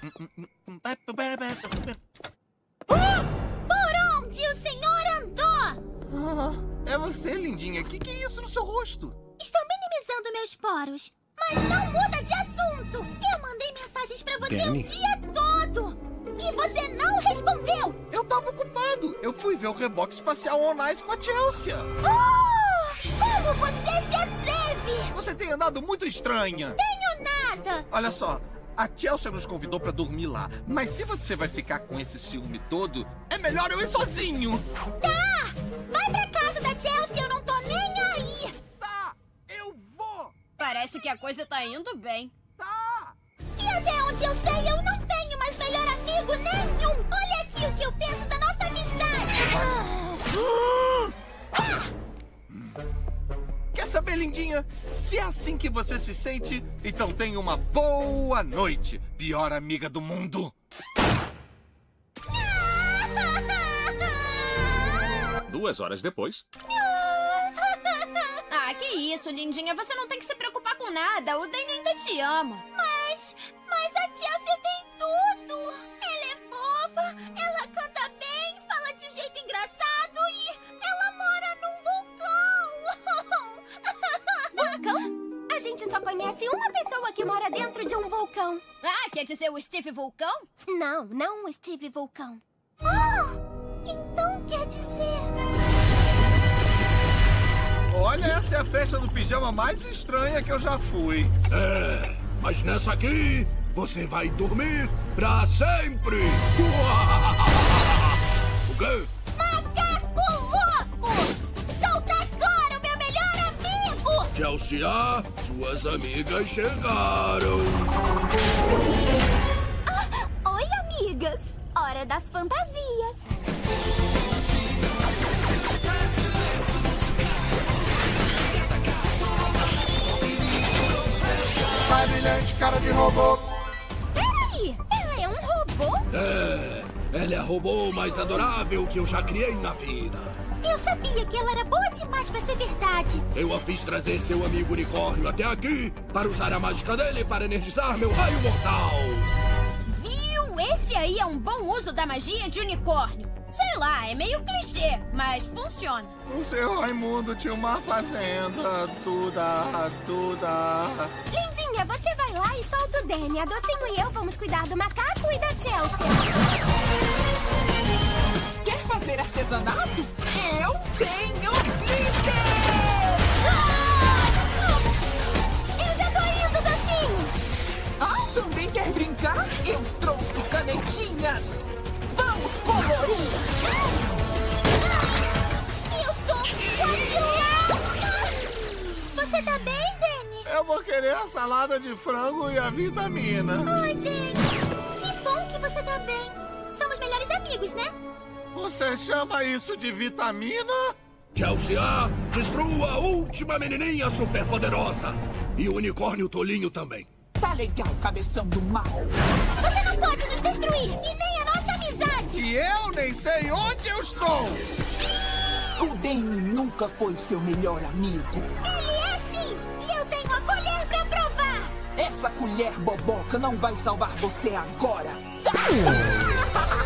Por onde o senhor andou? É você, lindinha. Que é isso no seu rosto? Estou minimizando meus poros. Mas não muda de assunto. Eu mandei mensagens pra você Danny? o dia todo. E você não respondeu. Eu tava ocupado. Eu fui ver o reboque espacial On Ice com a Chelsea. Como você se atreve? Você tem andado muito estranha. Tenho nada. Olha só, a Chelsea nos convidou pra dormir lá. Mas se você vai ficar com esse ciúme todo, é melhor eu ir sozinho. Tá. Vai pra casa da Chelsea, eu não tô nem aí. Tá, eu vou. Parece que a coisa tá indo bem. Tá. E até onde eu sei, eu não tenho mais melhor amigo nenhum. Olha aqui o que eu penso da nossa amizade. Quer saber, lindinha? Se é assim que você se sente, então tenha uma boa noite, pior amiga do mundo. 2 horas depois. Ah, que isso, lindinha. Você não tem que se preocupar com nada. O Danny ainda te ama. Mas a Chelsea tem tudo. Ela é fofa, ela canta bem, fala de um jeito engraçado e ela mora num vulcão. Vulcão? A gente só conhece uma pessoa que mora dentro de um vulcão. Ah, quer dizer o Steve Vulcão? Não o Steve Vulcão. Então quer dizer... Olha, essa é a festa do pijama mais estranha que eu já fui. Mas nessa aqui, você vai dormir pra sempre! O quê? Macaco louco! Solta agora o meu melhor amigo! Chelsea, suas amigas chegaram! Oi, amigas! Hora das fantasias. Sai, brilhante, cara de robô. Peraí, ela é um robô? Ela é a robô mais adorável que eu já criei na vida. Eu sabia que ela era boa demais pra ser verdade. Eu a fiz trazer seu amigo unicórnio até aqui para usar a mágica dele para energizar meu raio mortal. Viu? Esse aí é um bom uso da magia de unicórnio. Sei lá, é meio clichê, mas funciona. O seu Raimundo tinha uma fazenda, tuda. Lindinha, você vai lá e solta o Danny. A Docinho e eu vamos cuidar do macaco e da Chelsea. Quer fazer artesanato? Eu tenho glitter! Eu já tô indo, Docinho! Também quer brincar? Eu trouxe canetinhas! Vamos colorir! Eu tô quase lá! Você tá bem, Danny? Eu vou querer a salada de frango e a vitamina. Oi, Danny. Que bom que você tá bem. Somos melhores amigos, né? Você chama isso de vitamina? Chelsea, destrua a última menininha superpoderosa. E o unicórnio tolinho também. Tá legal, cabeção do mal! Você não pode nos destruir, e nem a nossa amizade! E eu nem sei onde eu estou. O Danny nunca foi seu melhor amigo. Ele é sim! E eu tenho a colher pra provar! Essa colher boboca não vai salvar você agora! Tá?